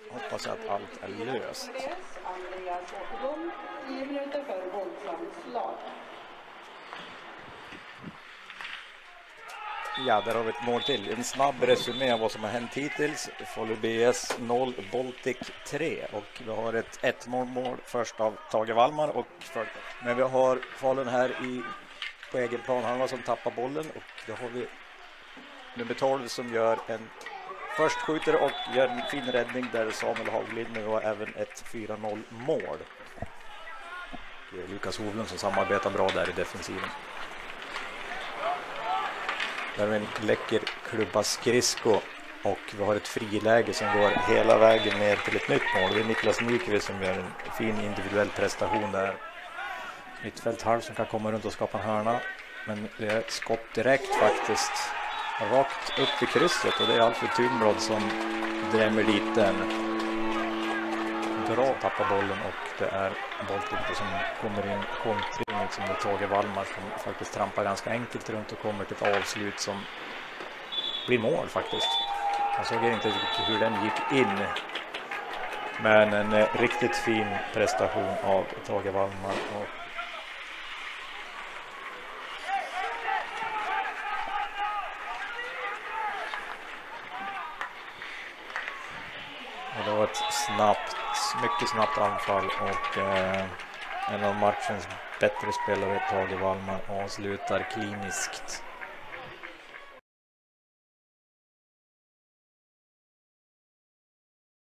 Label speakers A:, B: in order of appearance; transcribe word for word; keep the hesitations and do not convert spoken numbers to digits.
A: hoppas jag att allt är löst.
B: Andreas Åkerblom, tio minuter för våldsamslag.
A: Ja, där har vi ett mål till. En snabb resumé av vad som har hänt hittills. Falu B S noll, Baltic tre. Och vi har ett ett mål mål först av Tage Wallmar. Och för, men vi har Falun här i, på egen plan. Han var som tappar bollen. Och då har vi nummer tolv som gör en först skjuter och gör en fin räddning där Samuel Haglind nu har även ett fyra noll mål. Lukas Hovlund som samarbetar bra där i defensiven. Där har vi en läcker klubba skridsko och vi har ett friläge som går hela vägen ner till ett nytt mål. Det är Niklas Nyqvist som gör en fin individuell prestation där. Mittfält halv som kan komma runt och skapa en hörna. Men det är ett skott direkt faktiskt. Rakt upp i krysset och det är Alfred Thunblad som drämmer dit den. Bra tappar bollen och det är Baltic som kommer in kontring liksom med Tage Wallmar som faktiskt trampar ganska enkelt runt och kommer till ett avslut som blir mål faktiskt. Jag såg inte riktigt hur den gick in. Men en riktigt fin prestation av Tage Wallmar. Och Och det var ett snabbt, mycket snabbt anfall och eh, en av matchens bättre spelare, Tage Wallmar, avslutar kliniskt.